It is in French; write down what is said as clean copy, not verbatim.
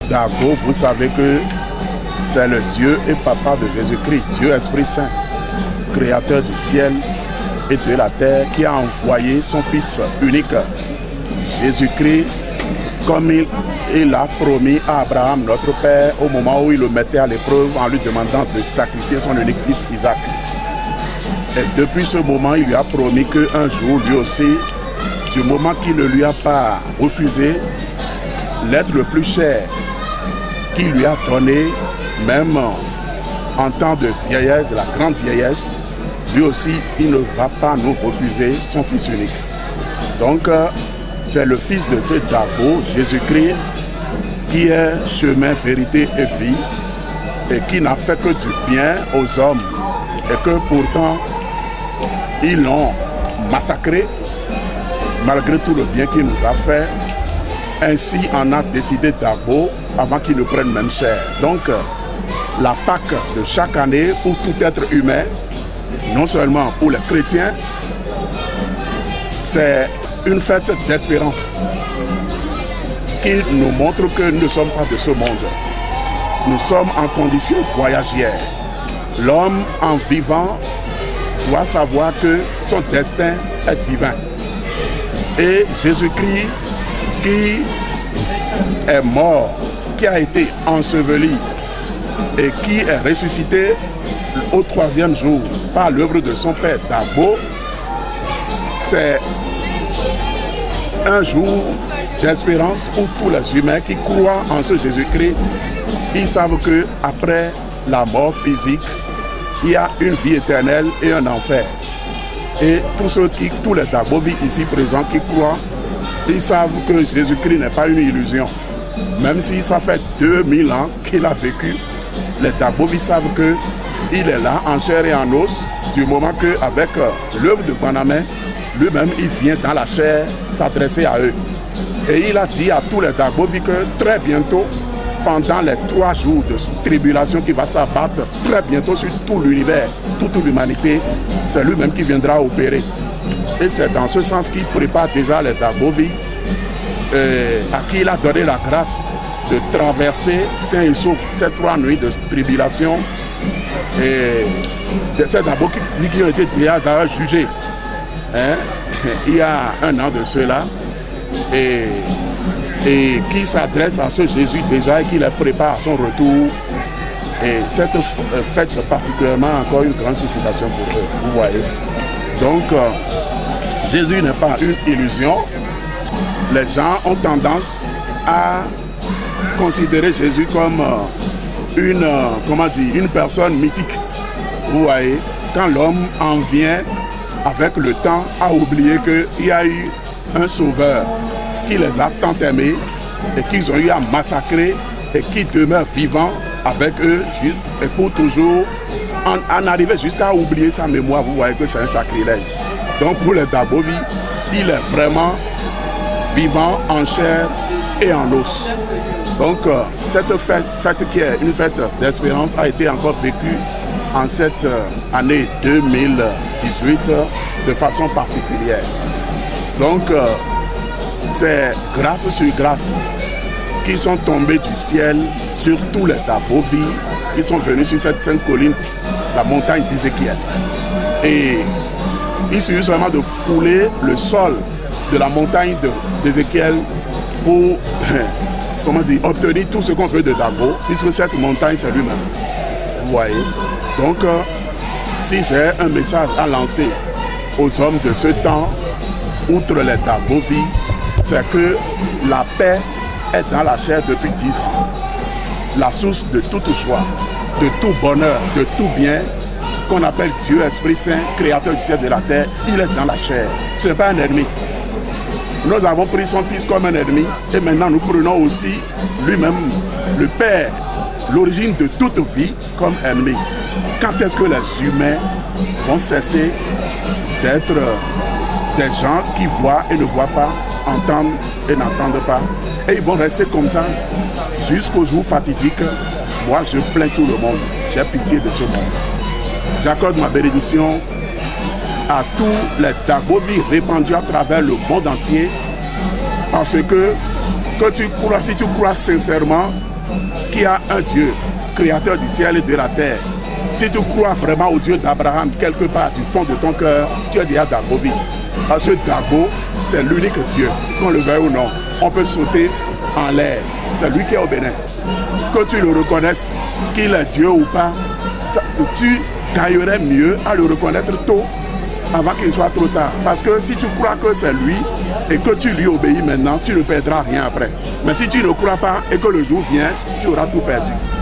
Dargo, vous savez que c'est le Dieu et Papa de Jésus-Christ, Dieu Esprit Saint, créateur du ciel et de la terre, qui a envoyé son Fils unique, Jésus-Christ, comme il a promis à Abraham, notre Père, au moment où il le mettait à l'épreuve en lui demandant de sacrifier son unique fils Isaac. Et depuis ce moment, il lui a promis qu'un jour, lui aussi, du moment qu'il ne lui a pas refusé l'être le plus cher qu'il lui a donné, même en temps de vieillesse, de la grande vieillesse, lui aussi, il ne va pas nous refuser son Fils unique. Donc, c'est le Fils de Dieu Dargo, Jésus-Christ, qui est chemin, vérité et vie, et qui n'a fait que du bien aux hommes, et que pourtant, ils l'ont massacré, malgré tout le bien qu'il nous a fait. Ainsi en a décidé Dargo avant qu'il ne prenne même chair. Donc, la Pâque de chaque année pour tout être humain, non seulement pour les chrétiens, c'est une fête d'espérance qui nous montre que nous ne sommes pas de ce monde. Nous sommes en condition voyagère. L'homme en vivant doit savoir que son destin est divin. Et Jésus-Christ qui est mort, qui a été enseveli et qui est ressuscité au 3e jour par l'œuvre de son Père Dargo, c'est un jour d'espérance pour tous les humains qui croient en ce Jésus-Christ. Ils savent qu'après la mort physique, il y a une vie éternelle et un enfer. Et tous les Dargo ici présents qui croient, ils savent que Jésus-Christ n'est pas une illusion. Même si ça fait 2000 ans qu'il a vécu, les Dargo savent qu'il est là en chair et en os, du moment qu'avec l'œuvre de Banamé, lui-même il vient dans la chair s'adresser à eux. Et il a dit à tous les Dargo que très bientôt, pendant les 3 jours de tribulation qui va s'abattre très bientôt sur tout l'univers, toute l'humanité, c'est lui-même qui viendra opérer. Et c'est dans ce sens qu'il prépare déjà les Dargo à qui il a donné la grâce de traverser sain et sauf ces 3 nuits de tribulation. Et ces Dargo qui ont été déjà jugés il y a 1 an de cela, et qui s'adresse à ce Jésus déjà et qui les prépare à son retour. Et cette fête particulièrement encore une grande signification pour eux, vous voyez. Donc, Jésus n'est pas une illusion. Les gens ont tendance à considérer Jésus comme une personne mythique. Vous voyez, quand l'homme en vient avec le temps à oublier qu'il y a eu un sauveur qui les a tant aimés et qu'ils ont eu à massacrer et qui demeure vivant avec eux et pour toujours en arriver jusqu'à oublier sa mémoire. Vous voyez que c'est un sacrilège. Donc pour les Dargo, il est vraiment vivant en chair et en os. Donc cette fête qui est une fête d'espérance a été encore vécue en cette année 2018 de façon particulière. Donc c'est grâce sur grâce qui sont tombés du ciel sur tous les Dargo qui sont venus sur cette sainte colline, la montagne d'Ézéchiel. Et il suffit seulement de fouler le sol de la montagne d'Ézéchiel pour obtenir tout ce qu'on veut de Dargo, puisque cette montagne c'est lui-même. Vous voyez. Donc, si j'ai un message à lancer aux hommes de ce temps, outre les Dargo, c'est que la paix est dans la chair depuis 10 ans. La source de toute joie, de tout bonheur, de tout bien, qu'on appelle Dieu, Esprit Saint, créateur du ciel et de la terre, il est dans la chair. Ce n'est pas un ennemi. Nous avons pris son Fils comme un ennemi et maintenant nous prenons aussi lui-même, le Père, l'origine de toute vie, comme ennemi. Quand est-ce que les humains vont cesser d'être des gens qui voient et ne voient pas, entendent et n'entendent pas, et ils vont rester comme ça jusqu'au jour fatidique? Moi je plains tout le monde, j'ai pitié de ce monde. J'accorde ma bénédiction à tous les Dargo répandus à travers le monde entier, parce que tu crois, si tu crois sincèrement qu'il y a un Dieu, créateur du ciel et de la terre, si tu crois vraiment au Dieu d'Abraham, quelque part du fond de ton cœur, tu es déjà Dagovie. Parce que Dago, c'est l'unique Dieu. Qu'on le veuille ou non, on peut sauter en l'air. C'est lui qui est au Bénin. Que tu le reconnaisses, qu'il est Dieu ou pas, tu gagnerais mieux à le reconnaître tôt, avant qu'il soit trop tard. Parce que si tu crois que c'est lui et que tu lui obéis maintenant, tu ne perdras rien après. Mais si tu ne crois pas et que le jour vient, tu auras tout perdu.